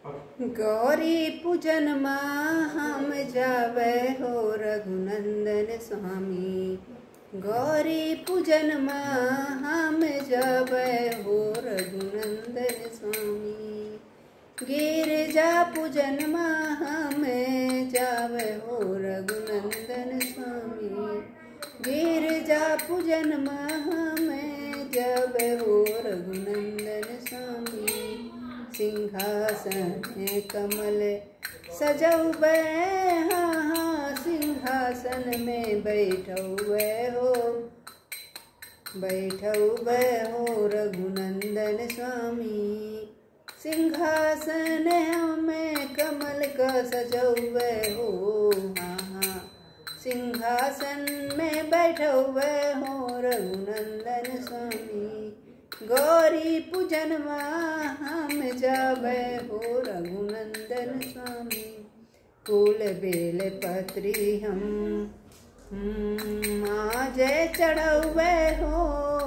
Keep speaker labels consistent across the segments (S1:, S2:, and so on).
S1: गौरी पूजन माँ हम जावे हो रघुनंदन स्वामी। गौरी पूजन माँ हम जावे हो रघुनंदन स्वामी। गिरजा पूजन माँ हम जावे हो रघुनंदन स्वामी। गिरजा पूजन माँ हम जावे हो रघुनंदन स्वामी। सिंहासन कमल सजौबे हाँ सिंहासन में बैठौबे हो रघुनंदन स्वामी। सिंहासन में कमल का सजौबे हो हाँ सिंहासन में बैठौबे हो रघुनंदन स्वामी। गौरी पूजन माँ हम जावे हो रघुनंदन स्वामी। फूल बेल पत्री हम आज चढ़ौबे हो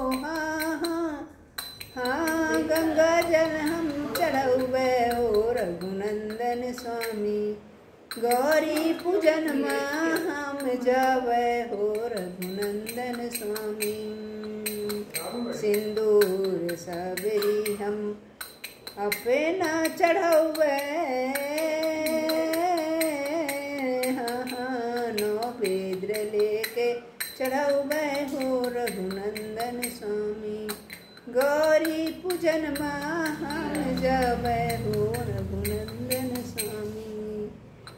S1: हाँ गंगा जल हम चढ़ौबे हो रघुनंदन स्वामी। गौरी पूजन माँ हम जावे हो रघुनंदन स्वामी। सिंदूर सबरी हम अपना चढ़ौबे हाँ नौवेद्र लेके चढ़ौबे हो रघुनंदन स्वामी। गौरी पूजन माँ हम जावे हो रघुनंदन स्वामी।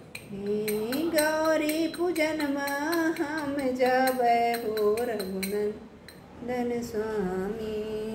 S1: गौरी पूजन माँ हम जावे हो रघुनंदन स्वामी।